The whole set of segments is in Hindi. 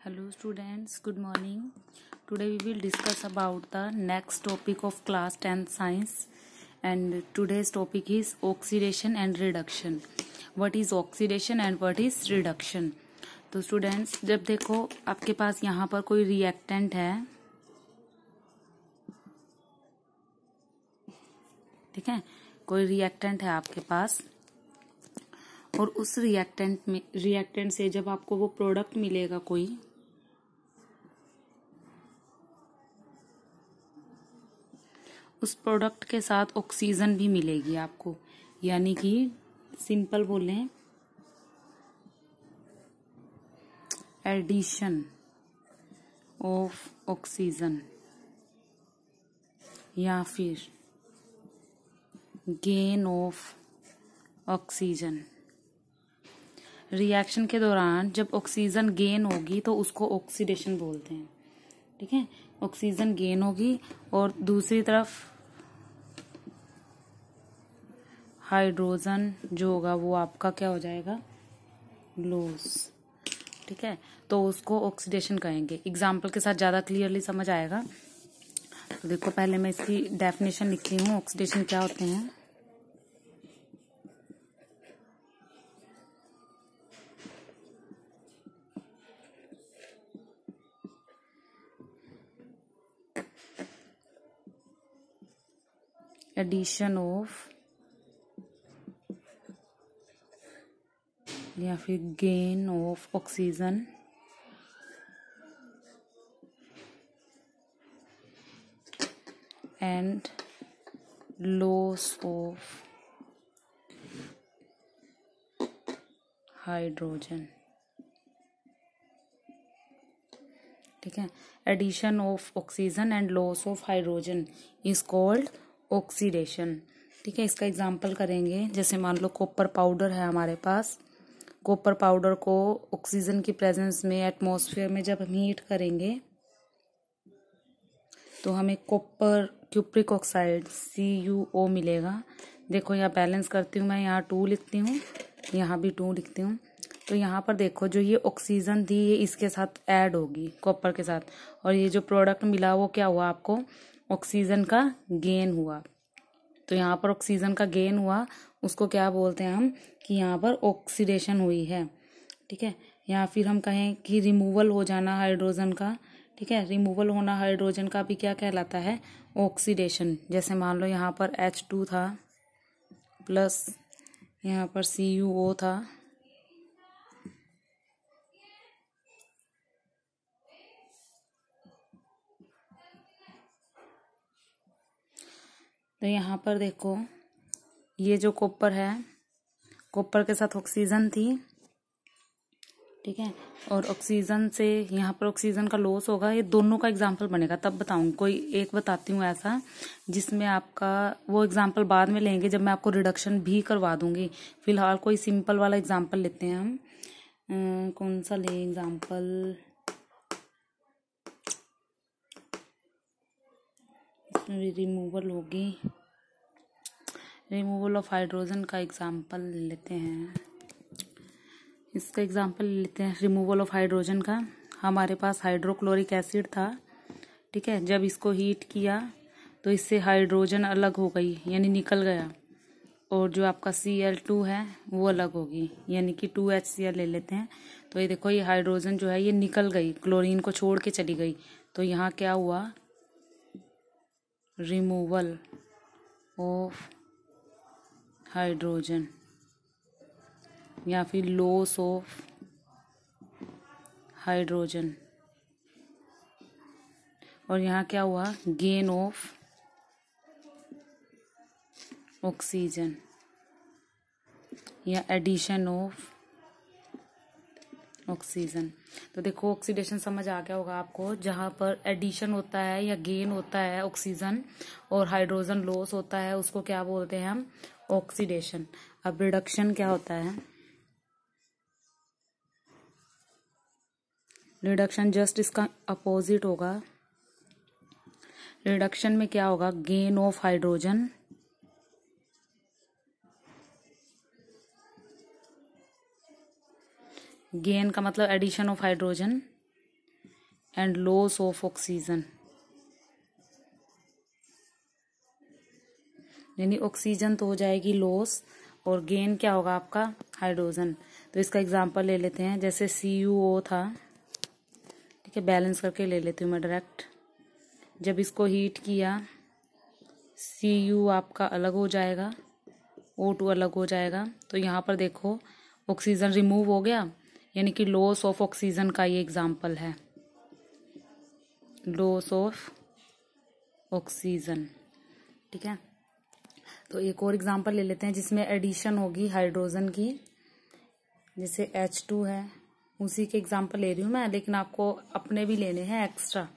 Hello students, good morning. Today we will discuss about the next topic of class 10th science, and today's topic is oxidation and reduction. What is oxidation and what is reduction? तो स्टूडेंट्स, जब देखो आपके पास यहाँ पर कोई रिएक्टेंट है, ठीक है, कोई रिएक्टेंट है आपके पास, और उस रिएक्टेंट से जब आपको वो प्रोडक्ट मिलेगा कोई, उस प्रोडक्ट के साथ ऑक्सीजन भी मिलेगी आपको, यानी कि सिंपल बोलें एडिशन ऑफ ऑक्सीजन या फिर गेन ऑफ ऑक्सीजन। रिएक्शन के दौरान जब ऑक्सीजन गेन होगी तो उसको ऑक्सीडेशन बोलते हैं, ठीक है। ऑक्सीजन गेन होगी और दूसरी तरफ हाइड्रोजन जो होगा वो आपका क्या हो जाएगा, लॉस, ठीक है। तो उसको ऑक्सीडेशन कहेंगे। एग्जाम्पल के साथ ज्यादा क्लियरली समझ आएगा। तो देखो, पहले मैं इसकी डेफिनेशन लिखती हूँ, ऑक्सीडेशन क्या होते हैं। एडिशन ऑफ या फिर gain of oxygen and loss of hydrogen, ठीक है। Addition of oxygen and loss of hydrogen is called oxidation, ठीक है। इसका एग्जाम्पल करेंगे, जैसे मान लो कॉपर पाउडर है हमारे पास। कॉपर पाउडर को ऑक्सीजन की प्रेजेंस में एटमॉस्फेयर में जब हम हीट करेंगे तो हमें कॉपर क्यूप्रिक ऑक्साइड CuO मिलेगा। देखो, यहाँ बैलेंस करती हूँ मैं, यहाँ 2 लिखती हूँ, यहाँ भी 2 लिखती हूँ। तो यहाँ पर देखो, जो ये ऑक्सीजन थी ये इसके साथ ऐड होगी कॉपर के साथ, और ये जो प्रोडक्ट मिला वो क्या हुआ आपको, ऑक्सीजन का गेन हुआ। तो यहाँ पर ऑक्सीजन का गेन हुआ, उसको क्या बोलते हैं हम, कि यहाँ पर ऑक्सीडेशन हुई है, ठीक है। या फिर हम कहें कि रिमूवल हो जाना हाइड्रोजन का, ठीक है। रिमूवल होना हाइड्रोजन का भी क्या कहलाता है, ऑक्सीडेशन। जैसे मान लो यहाँ पर H2 था प्लस यहाँ पर CuO था, तो यहाँ पर देखो, ये जो कॉपर है, कॉपर के साथ ऑक्सीजन थी, ठीक है, और ऑक्सीजन से यहाँ पर ऑक्सीजन का लॉस होगा। ये दोनों का एग्जाम्पल बनेगा, तब बताऊंगी। कोई एक बताती हूँ ऐसा जिसमें आपका, वो एग्जाम्पल बाद में लेंगे जब मैं आपको रिडक्शन भी करवा दूंगी। फिलहाल कोई सिंपल वाला एग्जाम्पल लेते हैं हम। कौन सा ले एग्जाम्पल, रिमूवल होगी, रिमूवल ऑफ हाइड्रोजन का एग्जाम्पल लेते हैं। इसका एग्जाम्पल लेते हैं रिमूवल ऑफ हाइड्रोजन का। हमारे पास हाइड्रोक्लोरिक एसिड था, ठीक है। जब इसको हीट किया तो इससे हाइड्रोजन अलग हो गई, यानी निकल गया, और जो आपका Cl2 है वो अलग होगी, यानी कि 2HCl ले लेते हैं। तो ये देखो, ये हाइड्रोजन जो है ये निकल गई, क्लोरीन को छोड़ के चली गई। तो यहाँ क्या हुआ, रिमूवल ऑफ हाइड्रोजन या फिर लॉस ऑफ हाइड्रोजन, और यहाँ क्या हुआ, गेन ऑफ ऑक्सीजन या एडिशन ऑफ ऑक्सीजन। तो देखो, ऑक्सीडेशन समझ आ गया होगा आपको। जहाँ पर एडिशन होता है या गेन होता है ऑक्सीजन और हाइड्रोजन लॉस होता है, उसको क्या बोलते हैं हम, ऑक्सीडेशन। अब रिडक्शन क्या होता है, रिडक्शन जस्ट इसका अपोजिट होगा। रिडक्शन में क्या होगा, गेन ऑफ हाइड्रोजन गेन का मतलब addition of hydrogen, and loss of oxygen, यानी ऑक्सीजन तो हो जाएगी लॉस और गेन क्या होगा आपका हाइड्रोजन। तो इसका एग्जांपल ले लेते हैं, जैसे CuO था, ठीक है, बैलेंस करके ले लेती हूँ मैं डायरेक्ट। जब इसको हीट किया Cu आपका अलग हो जाएगा, O2 अलग हो जाएगा। तो यहाँ पर देखो ऑक्सीजन रिमूव हो गया, यानी कि लॉस ऑफ ऑक्सीजन का ये एग्जांपल है, लॉस ऑफ ऑक्सीजन। ठीक है, तो एक और एग्जांपल ले लेते हैं जिसमें एडिशन होगी हाइड्रोजन की, जैसे H2 है, उसी के एग्जांपल ले रही हूँ मैं, लेकिन आपको अपने भी लेने हैं एक्स्ट्रा।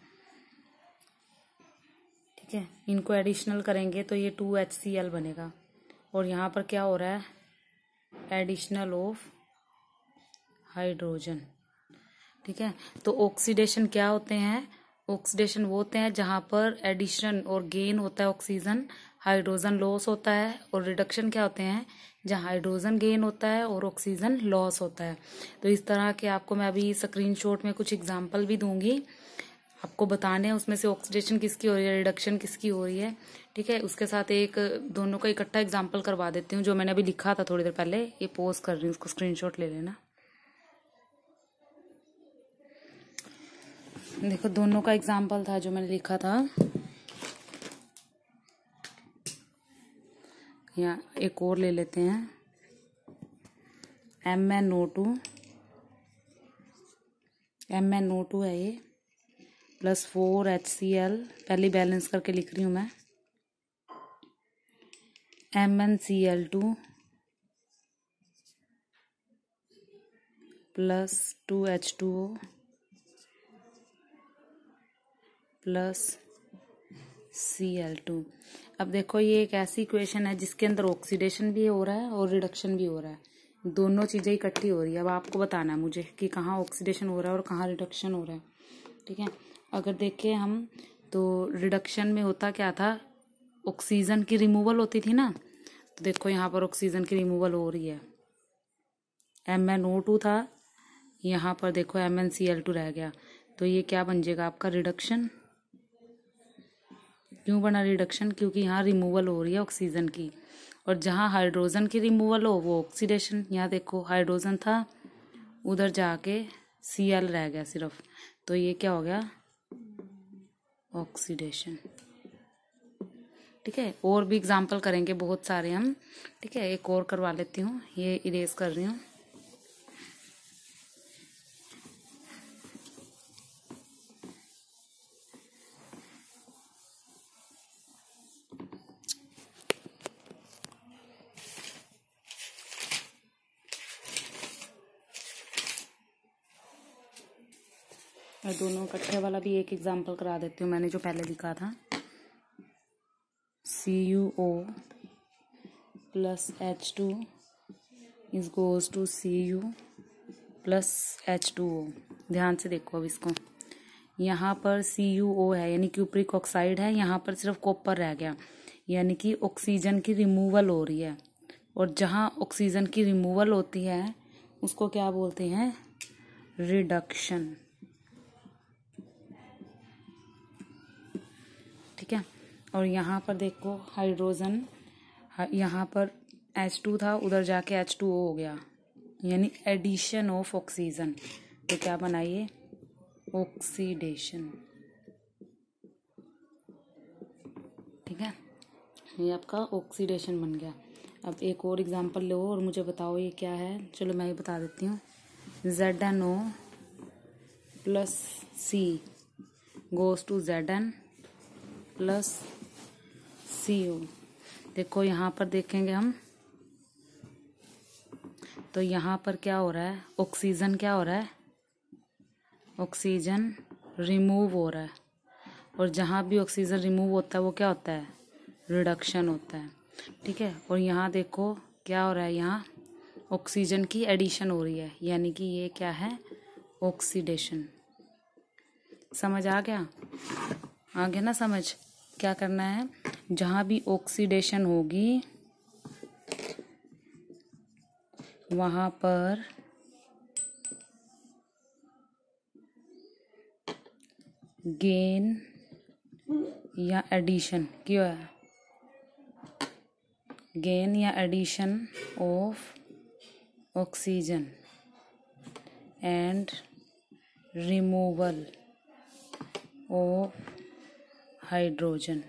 ठीक है, इनको एडिशनल करेंगे तो ये 2HCl बनेगा, और यहाँ पर क्या हो रहा है, एडिशनल ऑफ हाइड्रोजन। ठीक है, तो ऑक्सीडेशन क्या होते हैं, ऑक्सीडेशन वो होते हैं जहाँ पर एडिशन और गेन होता है ऑक्सीजन, हाइड्रोजन लॉस होता है, और रिडक्शन क्या होते हैं जहाँ हाइड्रोजन गेन होता है और ऑक्सीजन लॉस होता है। तो इस तरह के आपको मैं अभी स्क्रीनशॉट में कुछ एग्जांपल भी दूंगी, आपको बताने हैं उसमें से ऑक्सीडेशन किसकी हो रही है, रिडक्शन किसकी हो रही है। ठीक है, उसके साथ एक दोनों का इकट्ठा एग्जांपल करवा देती हूँ, जो मैंने अभी लिखा था थोड़ी देर पहले, ये पोस्ट कर रही हूँ, उसको स्क्रीनशॉट ले लेना। देखो दोनों का एग्जांपल था जो मैंने लिखा था, यहाँ एक और ले लेते हैं, MnO2 है ये, प्लस 4HCl, पहले बैलेंस करके लिख रही हूँ मैं, MnCl2 plus 2H2O plus Cl2। अब देखो ये एक ऐसी इक्वेशन है जिसके अंदर ऑक्सीडेशन भी हो रहा है और रिडक्शन भी हो रहा है, दोनों चीजें इकट्ठी हो रही है। अब आपको बताना है मुझे कि कहाँ ऑक्सीडेशन हो रहा है और कहाँ रिडक्शन हो रहा है। ठीक है, अगर देखें हम तो रिडक्शन में होता क्या था, ऑक्सीजन की रिमूवल होती थी ना, तो देखो यहाँ पर ऑक्सीजन की रिमूवल हो रही है, MnO2 था, यहाँ पर देखो MnCl2 रह गया, तो ये क्या बन जाएगा आपका रिडक्शन। क्यों बना रिडक्शन, क्योंकि यहाँ रिमूवल हो रही है ऑक्सीजन की, और जहाँ हाइड्रोजन की रिमूवल हो वो ऑक्सीडेशन। यहाँ देखो हाइड्रोजन था, उधर जाके Cl रह गया सिर्फ, तो ये क्या हो गया ऑक्सीडेशन। ठीक है, और भी एग्जांपल करेंगे बहुत सारे हम। ठीक है, एक और करवा लेती हूँ, ये इरेज कर रही हूँ। और दोनों इकट्ठे वाला भी एक एग्जांपल करा देती हूँ, मैंने जो पहले लिखा था, CuO plus H2 is goes to Cu plus H2O। ध्यान से देखो अब इसको, यहाँ पर CuO है यानी क्यूप्रिक ऑक्साइड है, यहाँ पर सिर्फ कॉपर रह गया, यानी कि ऑक्सीजन की रिमूवल हो रही है, और जहाँ ऑक्सीजन की रिमूवल होती है उसको क्या बोलते हैं, रिडक्शन। ठीक है, और यहाँ पर देखो हाइड्रोजन, यहाँ पर H2 था, उधर जाके H2O हो गया, यानी एडिशन ऑफ ऑक्सीजन, तो क्या बनाइए ऑक्सीडेशन। ठीक है, ये आपका ऑक्सीडेशन बन गया। अब एक और एग्जांपल लो और मुझे बताओ ये क्या है। चलो मैं ये बता देती हूँ, ZnO plus C goes to Zn plus CO। देखो यहाँ पर देखेंगे हम तो यहाँ पर क्या हो रहा है, ऑक्सीजन क्या हो रहा है, ऑक्सीजन रिमूव हो रहा है, और जहाँ भी ऑक्सीजन रिमूव होता है वो क्या होता है, रिडक्शन होता है। ठीक है, और यहाँ देखो क्या हो रहा है, यहाँ ऑक्सीजन की एडिशन हो रही है, यानी कि ये क्या है ऑक्सीडेशन। समझ आ गया, आ गया ना समझ। क्या करना है, जहाँ भी ऑक्सीडेशन होगी वहाँ पर गेन या एडिशन क्यों है, गेन या addition of oxygen and removal of hydrogen.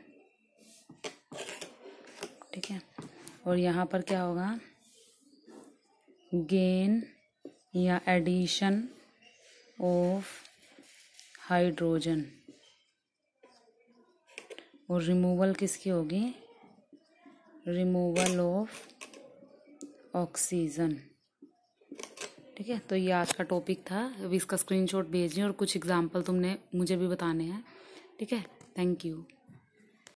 ठीक है, और यहाँ पर क्या होगा, गेन या एडिशन ऑफ हाइड्रोजन, और रिमूवल किसकी होगी, रिमूवल ऑफ ऑक्सीजन। ठीक है, तो ये आज का टॉपिक था। अभी इसका स्क्रीनशॉट भेजिए और कुछ एग्जाम्पल तुमने मुझे भी बताने हैं। ठीक है, थैंक यू।